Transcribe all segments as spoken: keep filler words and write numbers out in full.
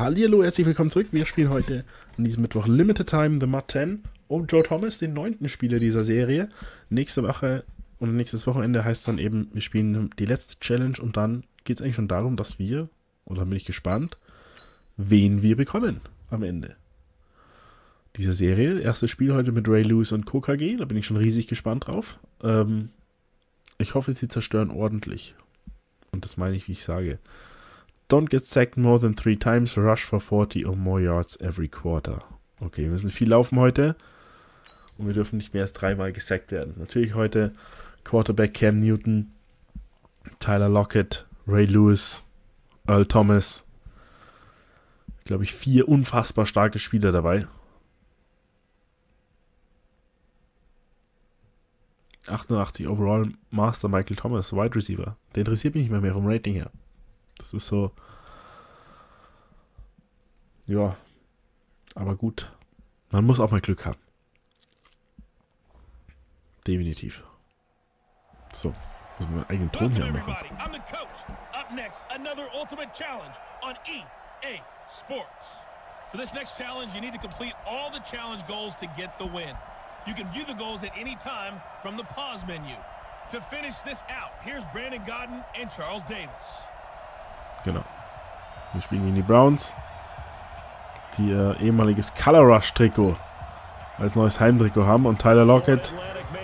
Hallihallo, herzlich willkommen zurück. Wir spielen heute an diesem Mittwoch Limited Time The Mud zehn um Joe Thomas, den neunten Spieler dieser Serie. Nächste Woche und nächstes Wochenende heißt es dann eben, wir spielen die letzte Challenge und dann geht es eigentlich schon darum, dass wir, oder bin ich gespannt, wen wir bekommen am Ende dieser Serie. Erstes Spiel heute mit Ray Lewis und Co K G, da bin ich schon riesig gespannt drauf. Ähm, ich hoffe, sie zerstören ordentlich. Und das meine ich, wie ich sage. Don't get sacked more than three times, rush for forty or more yards every quarter. Okay, wir müssen viel laufen heute und wir dürfen nicht mehr als dreimal gesackt werden. Natürlich heute Quarterback Cam Newton, Tyler Lockett, Ray Lewis, Earl Thomas. Glaube ich, vier unfassbar starke Spieler dabei. achtundachtzig Overall Master Michael Thomas, Wide Receiver. Der interessiert mich nicht mehr, mehr vom Rating her. Das ist so. Ja. Aber gut. Man muss auch mal Glück haben. Definitiv. So. Müssen wir einen eigenen Ton hier machen. I'm the coach. Up next, another ultimate challenge on E A Sports. For this next challenge, you need to complete all the challenge goals to get the win. You can view the goals at any time from the pause menu. To finish this out, here's Brandon Gaudin and Charles Davis. Genau. Wir spielen gegen die Browns, die ihr ehemaliges Color Rush Trikot als neues Heimtrikot haben, und Tyler Lockett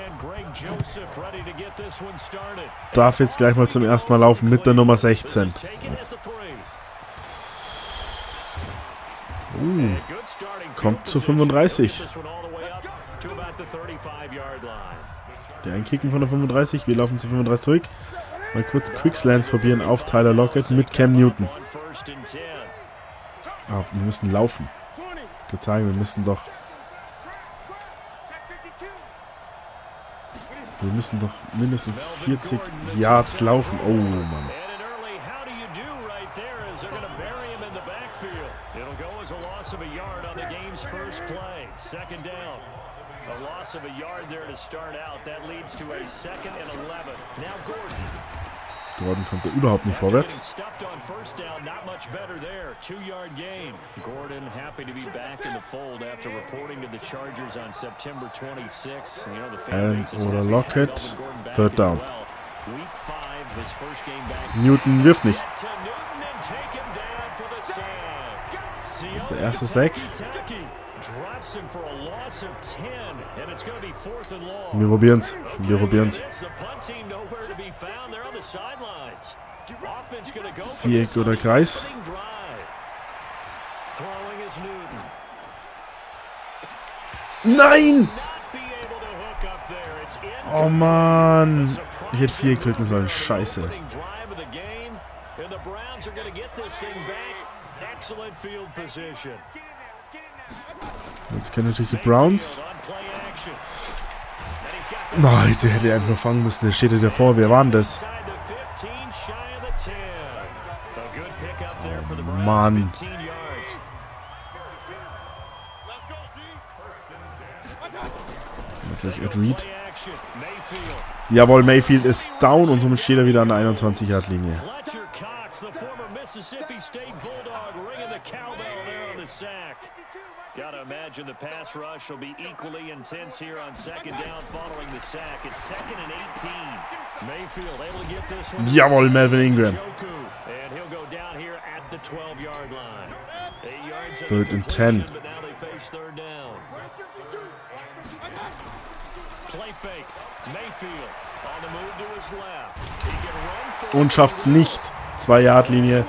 darf jetzt gleich mal zum ersten Mal laufen mit der Nummer sechzehn. Uh, kommt zu fünfunddreißig. Der Einkicken von der fünfunddreißig, wir laufen zu fünfunddreißig zurück. Mal kurz Quickslants probieren auf Tyler Lockett mit Cam Newton. Ah, wir müssen laufen. Ich würde sagen, wir müssen doch... Wir müssen doch mindestens vierzig Yards laufen. Oh, Mann. A loss of a yard there to start out. That leads to a second and eleven. Now Gordon. Gordon kommt da überhaupt nicht vorwärts. Gordon happy to be back in the fold after reporting to the Chargers on September twenty-sixth. You know, the And oder Lockett. Third down. Newton wirft nicht. Das ist der erste Sack. Wir probieren's. Wir probieren's. Viereck oder Kreis. Nein! Oh Mann! Ich hätte Viereck drücken sollen. Scheiße. Jetzt können natürlich die Browns. Nein, der hätte einfach nur fangen müssen. Der steht ja davor. Wer war denn das? Oh Mann. Natürlich Ed Reed. Jawohl, Mayfield ist down und somit steht er wieder an der einundzwanzig Yard Linie. Gotta imagine the pass rush will be equally intense here on second down following the sack. It's second and eighteen. Mayfield able to get this one. Jawohl, Melvin Ingram. And he'll go down here at the twelve yard line. Eight yards of Third and ten. but now they face third down. Play fake. Mayfield on the move to his left. He can run for Und schafft's nicht. zwei Yard Linie.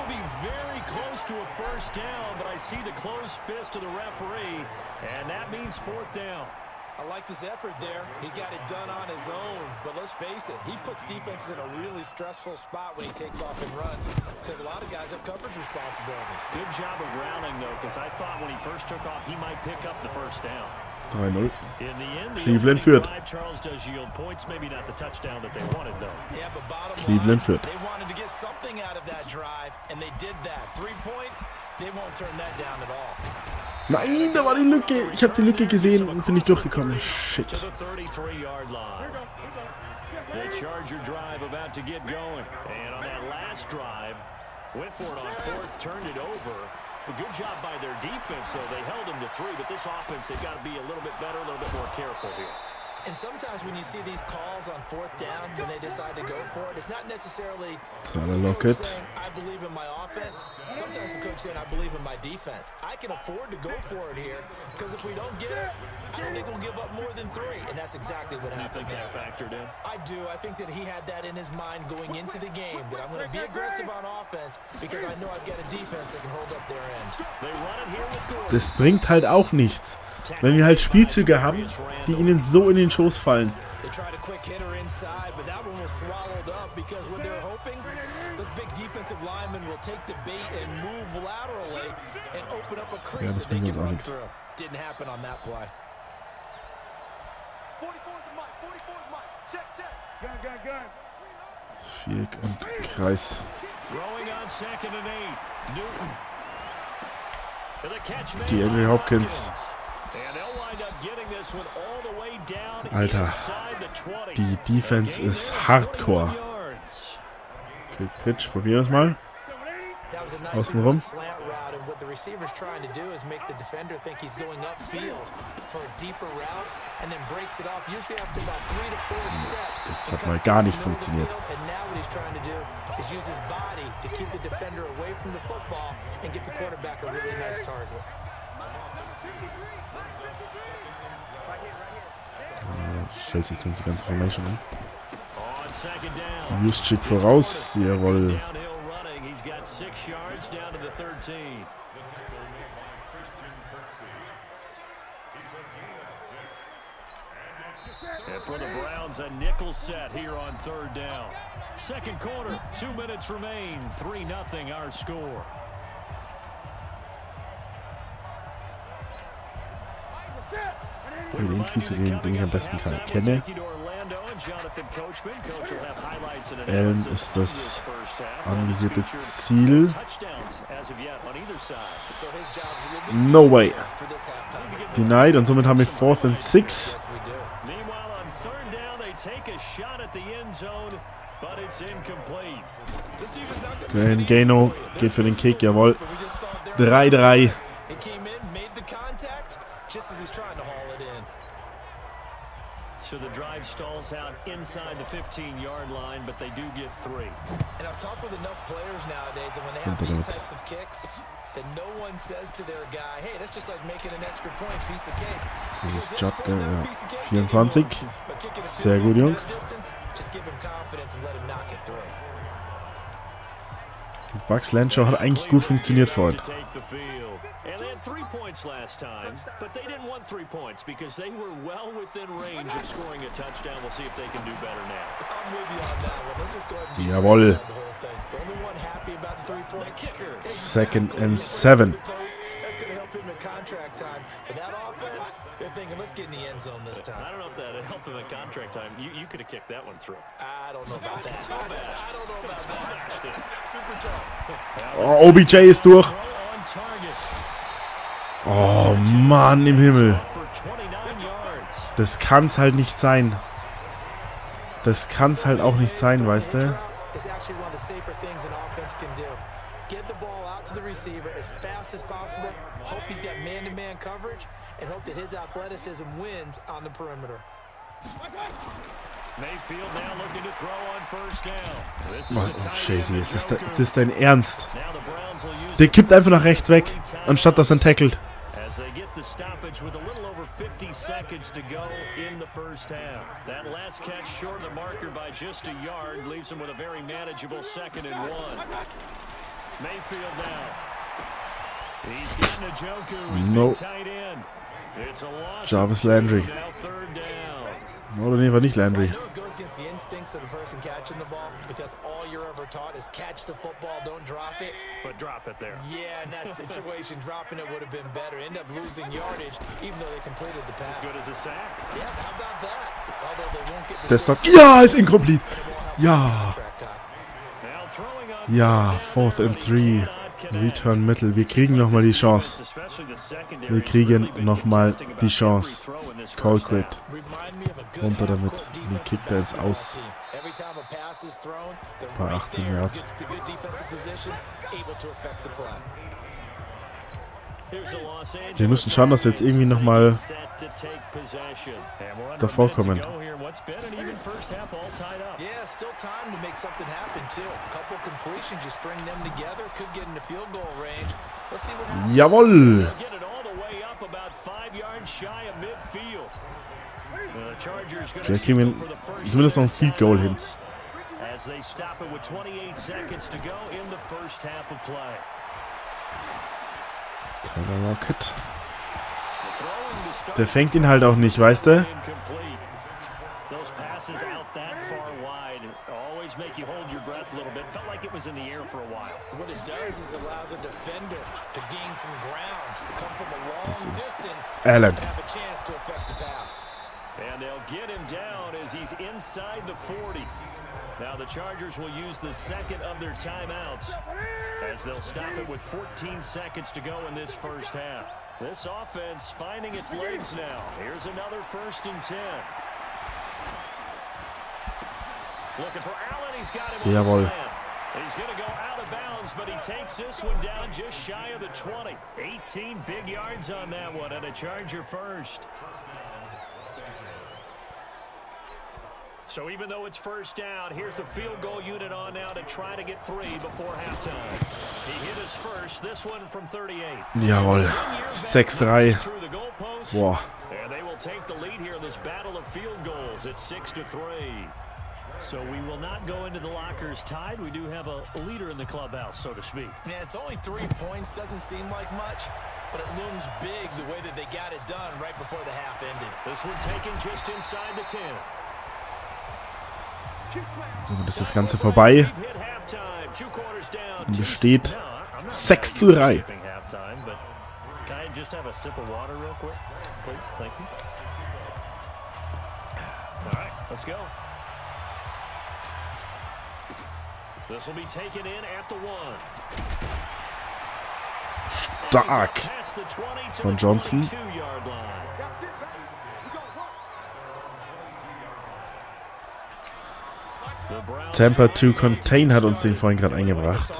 See the closed fist of the referee, and that means fourth down. I liked his effort there. He got it done on his own. But let's face it, he puts defenses in a really stressful spot when he takes off and runs, because a lot of guys have coverage responsibilities. Good job of rounding, though, because I thought when he first took off, he might pick up the first down. drei null. In the end, the Cleveland führt. Charles does yield points, maybe not the touchdown that they wanted, though. Yeah, but bottom Cleveland line, führt. they wanted to get something out of that drive, and they did that. Three points, they won't turn that down at all. Nein, da war die Lücke. Ich habe die Lücke gesehen und bin nicht durchgekommen. Shit. The Charger drive about to get going. And on that last drive, went for it on fourth, turned it over. A good job by their defense, though. They held him to three, but this offense, they've got to be a little bit better, a little bit more careful here. And sometimes when you see these calls on fourth down, when they decide to go for it, it's not necessarily the coach saying, I believe in my offense. Sometimes the coach saying, I believe in my defense. I can afford to go for it here, because if we don't get it, I don't think we'll give up more than three. And that's exactly what happened. You think that factored in? I do. I think that he had that in his mind going into the game, that I'm going to be aggressive on offense, because I know I've got a defense that can hold up their end. They run it here with Gordon. Das bringt halt auch nichts, wenn wir halt Spielzüge haben, die ihnen so in den Schoß fallen. They tried a quick hitter inside, but that one was swallowed up because what they're hoping, those big defensive linemen will take the bait and move laterally and open up a crease that they can run through. Didn't happen on that play. Viereck und Kreis. Die Henry Hopkins. Alter, die Defense ist hardcore. Quick Pitch, probieren wir es mal. Außenrum. Das hat mal gar nicht funktioniert. Stellt sich dann die ganze Formation an. Juszczyk voraus, jawohl. And for the Browns, a nickel set here on third down. Second quarter, two minutes remain, three nothing our score. Den Spielzug, den ich am besten kann, kenne. Allen ist das anvisierte Ziel. No way. Denied und somit haben wir fourth and six. Glenn Gano geht für den Kick, jawohl. drei drei. So the drive stalls out inside the fifteen-yard line, but they do get three. And I've talked with enough players nowadays, and when they have these types of kicks, that no one says to their guy, hey, that's just like making an extra point, piece of cake. Das ist Jabke, ja. vierundzwanzig. Sehr gut, Jungs. Bucks Landshaw hat eigentlich gut funktioniert vorhin. Three points last time, but they didn't want three points because they were well within range of scoring a touchdown. We'll see if they can do better now. I'm with you on that one. Let's just go ahead and jawohl. the only one happy about the three-point kicker. Second and seven. That's going to help him in contract time. But that offense, they're thinking, let's get in the end zone this time. I don't know if that helped him in contract time. You, you could have kicked that one through. I don't know about that. I don't know about that. Super tough. Oh, O B J ist durch. Oh Mann im Himmel. Das kann's halt nicht sein. Das kann's halt auch nicht sein, weißt du? Oh, Chasey, ist das, ist das dein Ernst? Der kippt einfach nach rechts weg, anstatt dass er ihn tackelt. As they get the stoppage with a little over fifty seconds to go in the first half. That last catch short of the marker by just a yard leaves them with a very manageable second and one. Mayfield now. He's getting a Njoku, who's no. tight end. It's a loss. Jarvis Landry. Now third down. Oder nee, war nicht Landry. Against the instincts of the person catching the ball, because all you're ever taught is catch the football, don't drop it. But drop it there. Yeah, in that situation, dropping it would have been better. End up losing yardage, even though they completed the pass. As good as a sack. Yeah, how about that? Although they won't get the Das darf. Ja, ist incomplete. Ja. Ja, fourth and three. Return Mittel. Wir kriegen nochmal die Chance. Wir kriegen nochmal die Chance. Colquitt. Runter damit. Den kickt er jetzt aus. Bei achtzehn Yards. Wir müssen schauen, dass wir jetzt irgendwie nochmal davor kommen. Yeah, still time to make something happen too. A couple completions, you string them together, could get into field goal range. Let's see what happens. Jawohl! Vielleicht kriegen wir zumindest noch ein Field Goal hin. Tyler Lockett. Der fängt ihn halt auch nicht, weißt du? Das ist Allen. And they'll get him down as he's inside the forty. Now the Chargers will use the second of their timeouts as they'll stop it with fourteen seconds to go in this first half. This offense finding its legs now. Here's another first and ten. Looking for Allen. He's got him on the slam. He's going to go out of bounds, but he takes this one down just shy of the twenty. eighteen big yards on that one, and a Charger first. So even though it's first down, here's the field goal unit on now to try to get three before halftime. He hit his first, this one from thirty-eight. Jawohl. sechs drei. Boah. And they will take the lead here in this battle of field goals at six to three. So we will not go into the lockers tied. We do have a leader in the clubhouse, so to speak. Yeah, it's only three points. Doesn't seem like much, but it looms big the way that they got it done right before the half ended. This one taken just inside the ten. So, das ist das Ganze vorbei. Und es steht sechs zu drei. Stark von Johnson. Tampa to Contain hat uns den vorhin gerade eingebracht.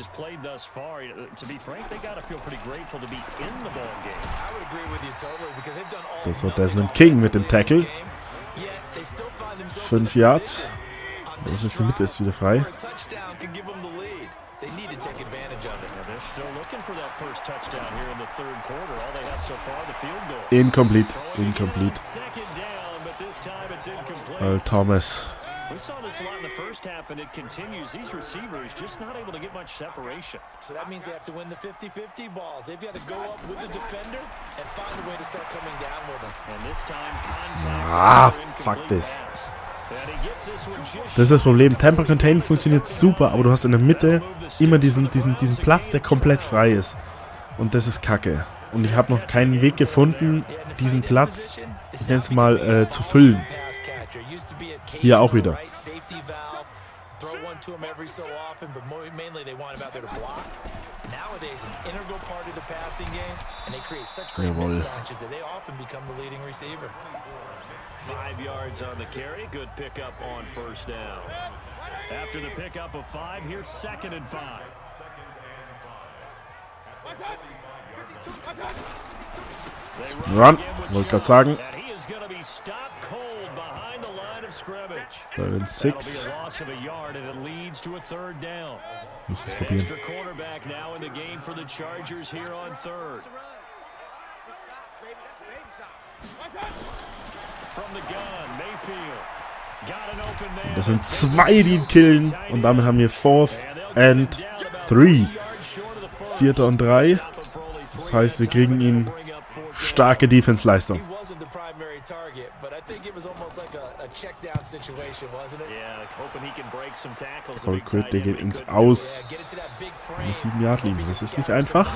Das war Desmond King mit dem Tackle. Fünf Yards. Das ist die Mitte, ist wieder frei. Incomplete. Incomplete. Earl Thomas. We saw this a lot in the first half, and it continues. These receivers just not able to get much separation. So that means they have to win the fifty fifty balls. They've got to go up with the defender and find a way to start coming down with them. And this time, contact. Ah, fuck this. Das ist das Problem. Tampa Contain funktioniert super, aber du hast in der Mitte immer diesen, diesen, diesen Platz, der komplett frei ist. Und das ist kacke. Und ich habe noch keinen Weg gefunden, diesen Platz, ich nenne es mal, äh, zu füllen. Hier auch wieder. Jawohl. Five yards on the carry. Good pickup on first down. After the pickup of five, here's second and five. Run, wollte gerade sagen. Third and six. Muss es probieren. Das sind zwei, die ihn killen. Und damit haben wir Fourth and Three. Vierter und drei. Das heißt, wir kriegen ihn starke Defense-Leistung. Colquitt, der geht ins Aus. Eine sieben Yard Linie. Das ist nicht einfach.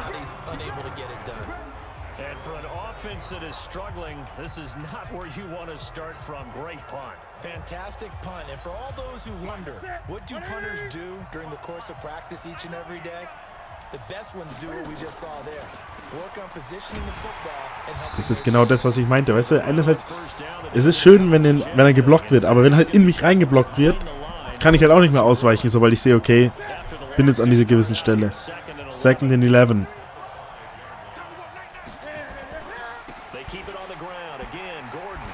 Offense that is struggling, this is not where you want to start from. Great punt. Fantastic punt. And for all those who wonder, what do punters do during the course of practice each and every day? The best ones do what we just saw there. Work on positioning the football and help. Das ist genau das, was ich meinte. Weißt du, einerseits, es ist schön, wenn, den, wenn er geblockt wird, aber wenn halt in mich reingeblockt wird, kann ich halt auch nicht mehr ausweichen, sobald ich sehe, okay, bin jetzt an dieser gewissen Stelle. Second and eleven. keep it on the ground. Again, Gordon.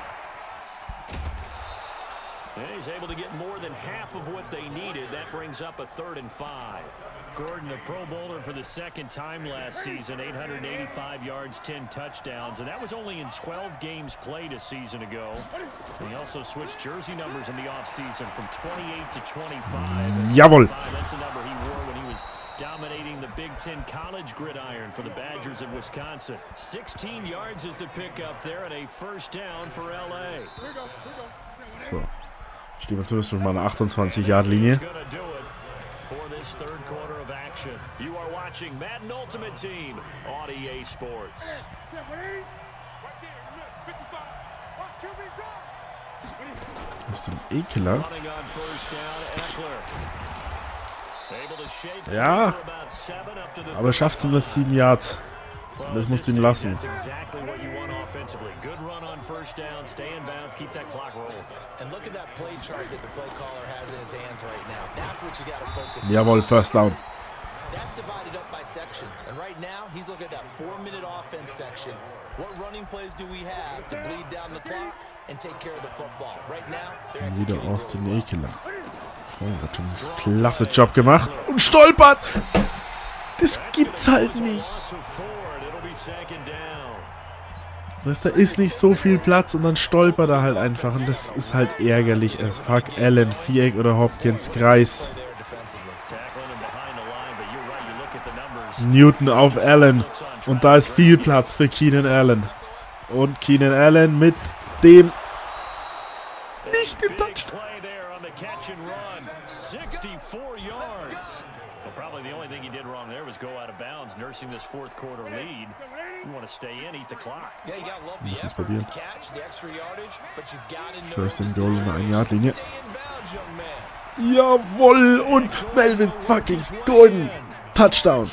And he's able to get more than half of what they needed. That brings up a third and five. Gordon, a Pro Bowler for the second time last season, eight hundred eighty-five yards, ten touchdowns, and that was only in twelve games played a season ago. And he also switched jersey numbers in the offseason from twenty-eight to twenty-five. Jawohl. That's the number he wore when he was dominating the Big Ten college gridiron for the Badgers of Wisconsin. sixteen yards is the pickup there and a first down for L A. So. Stehen wir zumindest mit meiner achtundzwanzig Yard Linie. For this third quarter of action, you are watching Madden Ultimate Team on E A Sports. Das ist ein Ekeler. Ja, aber er schafft zumindest sieben Yards. Das musst du ihm lassen. Jawohl, First Down. That's divided up by sections. And right now, he's looking at that four-minute offense section. What running plays do we have to bleed down the clock and take care of the football? Right now, they're wieder Austin Ekeler. Klasse Job gemacht. Und stolpert! Das gibt's halt nicht. Da ist nicht so viel Platz und dann stolpert er halt einfach. Und das ist halt ärgerlich. Es fuck Allen, Viereck oder Hopkins, Kreis. Newton auf Allen. Und da ist viel Platz für Keenan Allen. Und Keenan Allen mit dem nicht getoucht. Probably the only thing he did wrong there was go out of bounds, nursing this fourth quarter lead. You want to stay in, eat the clock. Yeah, you gotta love the effort, the catch, the extra yardage, but you gotta know First and goal in der ein-Yard-Linie. Jawohl, und Melvin fucking Gordon. Touchdown.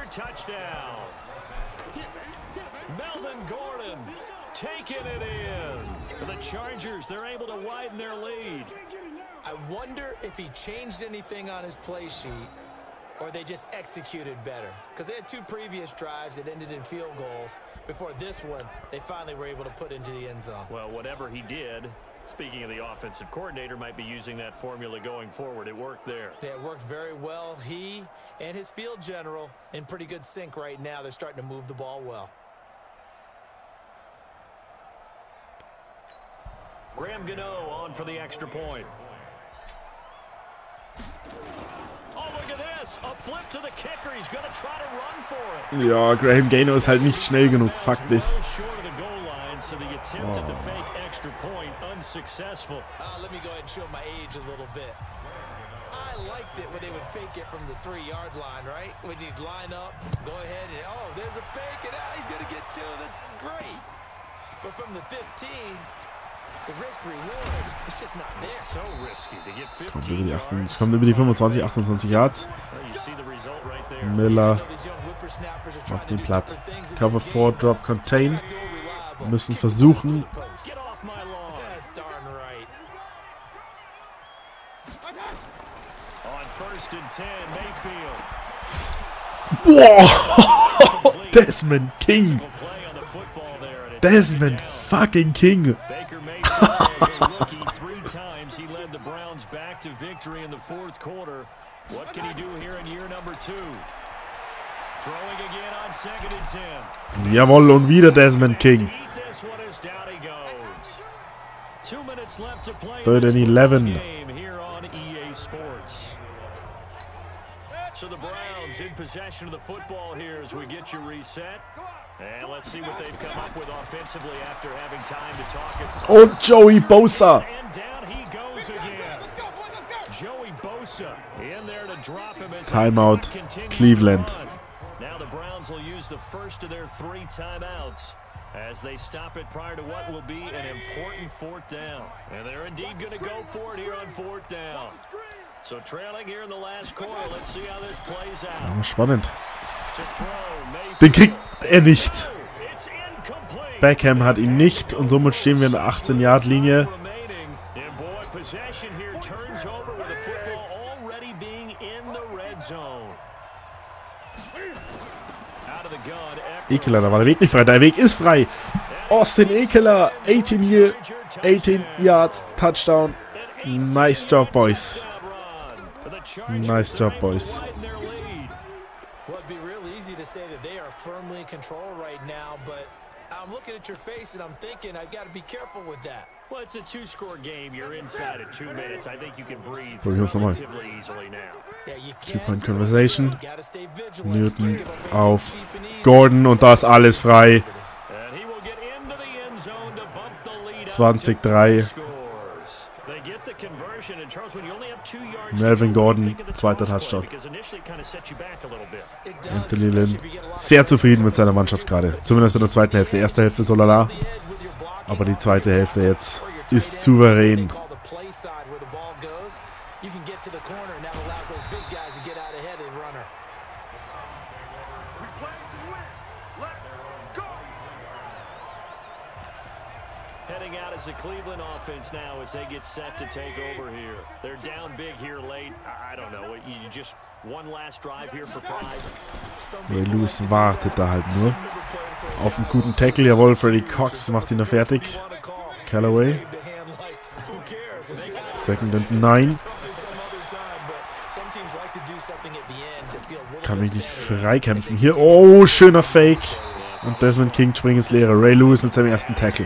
Melvin Gordon taking it in. The Chargers, they're able to widen their lead. I wonder if he changed anything on his play sheet, or they just executed better. Because they had two previous drives that ended in field goals. Before this one, they finally were able to put into the end zone. Well, whatever he did, speaking of the offensive coordinator, might be using that formula going forward. It worked there. Yeah, it worked very well. He and his field general in pretty good sync right now. They're starting to move the ball well. Graham Gano on for the extra point. Ja, Graham Gano ist halt nicht schnell genug. Fuck this. Uh, let me go ahead and show my age a little bit. I liked it when they would fake it from the three-yard line, right? When you'd line up, go ahead and, oh, there's a fake, and now he's going to get two. That's great. But from the fifteen, the risk reward, it's just not there. So risky to get Kommt fifteen über die, achtzehn, yards. kommt über die fünfundzwanzig, achtundzwanzig Yards. Well, you see the result right there. Miller macht den platt. Cover four, Drop, Contain. Müssen versuchen. Get off my lawn. That's darn right. On first and ten, Mayfield. Boah! Desmond King. Play on the football there, and it's Desmond fucking King. Baker Mayfield, a rookie, three times he led the Browns back to victory in the fourth quarter. What can he do here in year number two? Throwing again on second and ten. Jawohl, und wieder Desmond King. Eat this one as down he goes. Two minutes left to play. Third and in this eleven. game here on E A Sports. So the Browns in possession of the football here as we get you reset. And let's see what they've come up with offensively after having time to talk it. Und Joey Bosa. And down he goes again. Joey Bosa in there to drop him as Timeout, the clock continues Cleveland. to run. Now the Browns will use the first of their three timeouts as they stop it prior to what will be an important fourth down. And they're indeed going to go for it here on fourth down. So trailing here in the last quarter, let's see how this plays out. Aber spannend. To throw, Mayfield. Den kriegt er nicht. It's incomplete. Beckham hat ihn nicht und somit stehen wir in der achtzehn-Yard-Linie. Remaining. And boy, possession here turns over with the football already being in the red zone. Out of the gun. Ekeler, da war der Weg nicht frei. Der Weg ist frei. Austin Ekeler, achtzehn, year, achtzehn Yards, Touchdown. Nice job, boys. Nice job, boys. Well, it'd be real easy to say that they are firmly in control right now, but I'm looking at your face and I'm thinking I've got to be careful with that. Well, it's a two-score game. You're inside at two minutes. I think you can breathe Probieren wir es relatively easily now. Two-Point Conversation. Newton auf Gordon und da ist alles frei. zwanzig drei. Melvin Gordon, zweiter Touchdown. Anthony Lynn, sehr zufrieden mit seiner Mannschaft gerade. Zumindest in der zweiten Hälfte. Die erste Hälfte so lala. Aber die zweite Hälfte jetzt ist souverän. Heading out as the Cleveland offense now as they get set to take over here. They're down big here late. I don't know. You just one last drive here for pride. Ray Lewis wartet da halt nur auf einen guten Tackle. Jawohl, Freddy Cox macht ihn noch fertig. Callaway. Second and nine. Kann mich nicht freikämpfen. Hier, oh, schöner Fake. Und Desmond King springt ins Leere. Ray Lewis mit seinem ersten Tackle.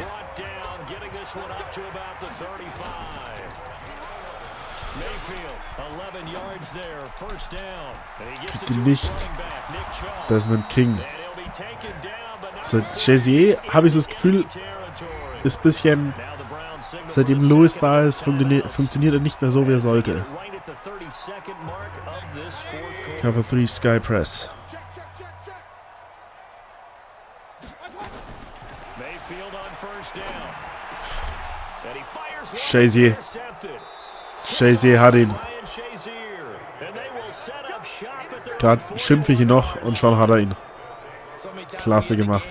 Kriegt ihn nicht. Desmond King. Chazier, habe ich so das Gefühl, ist ein bisschen, seitdem Lewis da ist, funktioniert, funktioniert er nicht mehr so, wie er sollte. Cover three Sky Press. Chazier. Chazier hat ihn. Gerade schimpfe ich ihn noch und schon hat er ihn. Klasse gemacht.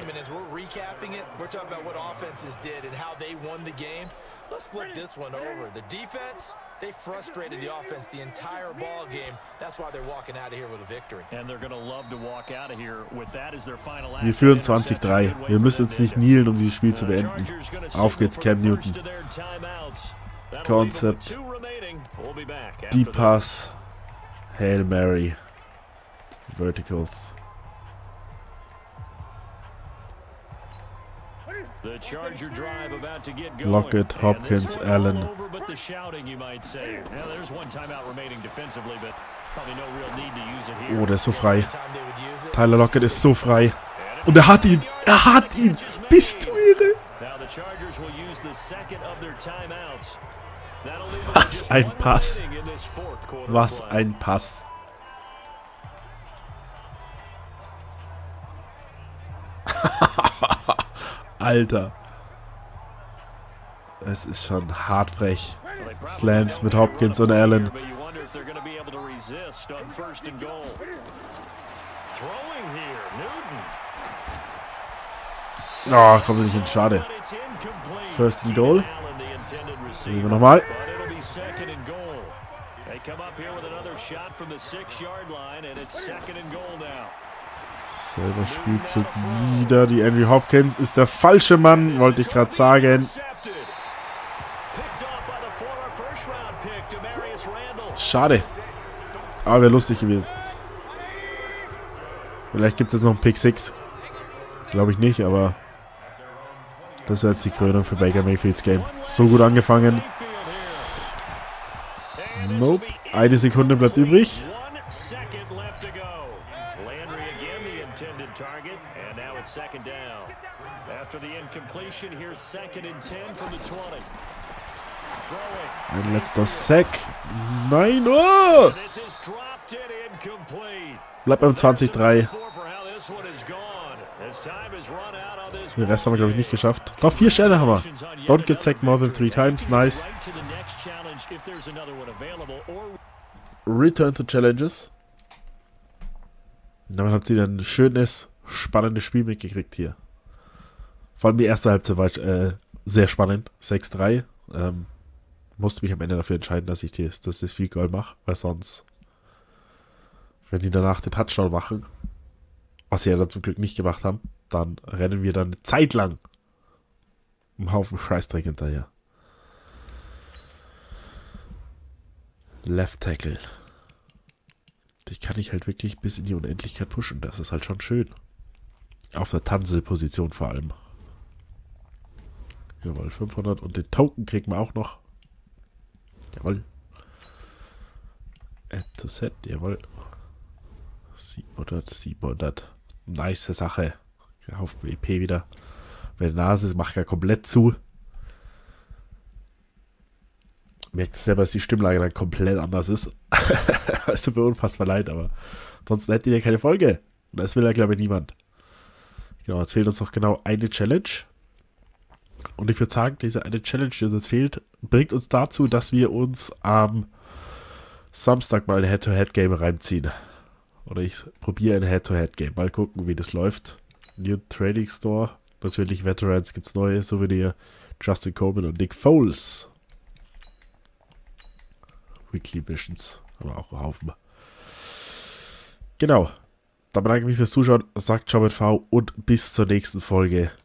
Wir führen zwanzig drei. Wir müssen jetzt nicht kneelen, um dieses Spiel zu beenden. Auf geht's, Cam Newton. Concept. Deep Pass. Hail Mary. Verticals. Lockett, Hopkins, Allen. Oh, der ist so frei. Tyler Lockett ist so frei. Und er hat ihn. Er hat ihn. Bist du irre? Was ein Pass. Was ein Pass. Alter. Es ist schon hart frech. Slants mit Hopkins und Allen. Oh, kommt nicht hin. Schade. First and Goal. Sehen wir nochmal. Selber Spielzug wieder. Die Andrew Hopkins ist der falsche Mann, wollte ich gerade sagen. Schade. Aber wäre lustig gewesen. Vielleicht gibt es jetzt noch einen Pick six. Glaube ich nicht, aber das wäre jetzt die Krönung für Baker Mayfields Game. So gut angefangen. Nope. Eine Sekunde bleibt übrig. Ein letzter Sack. Nein, oh! Bleibt beim zwanzig drei. Den Rest haben wir, glaube ich, nicht geschafft. Noch vier Sterne haben wir. Don't get sacked more than three times. Nice. Return to Challenges. Damit habt ihr ein schönes, spannendes Spiel mitgekriegt hier. Vor allem die erste Halbzeit war äh, sehr spannend. sechs drei. Ähm, musste mich am Ende dafür entscheiden, dass ich das, dass das Field Goal mache, weil sonst, wenn die danach den Touchdown machen, was sie ja dann zum Glück nicht gemacht haben, dann rennen wir dann eine Zeit lang Ein Haufen Scheißdreck hinterher. Left Tackle. Die kann ich halt wirklich bis in die Unendlichkeit pushen. Das ist halt schon schön. Auf der Tanzel-Position vor allem. Jawohl, fünfhundert. Und den Token kriegen wir auch noch. Jawohl. Add to set, jawohl. siebenhundert, siebenhundert. Nice Sache. Auf B P wieder. Meine Nase macht ja komplett zu. Merkt selber, dass die Stimmlage dann komplett anders ist. Es tut mir unfassbar leid, aber ansonsten hätte ihr ja keine Folge. Und das will ja, glaube ich, niemand. Genau, jetzt fehlt uns noch genau eine Challenge. Und ich würde sagen, diese eine Challenge, die uns jetzt fehlt, bringt uns dazu, dass wir uns am Samstag mal ein Head-to-Head-Game reinziehen. Oder ich probiere ein Head-to-Head-Game. Mal gucken, wie das läuft. New Trading Store. Natürlich Veterans gibt es neue, so wie die Justin Coleman und Nick Foles. Weekly Missions. Aber auch einen Haufen. Genau. Dann bedanke ich mich fürs Zuschauen. Sagt ciao mit V und bis zur nächsten Folge.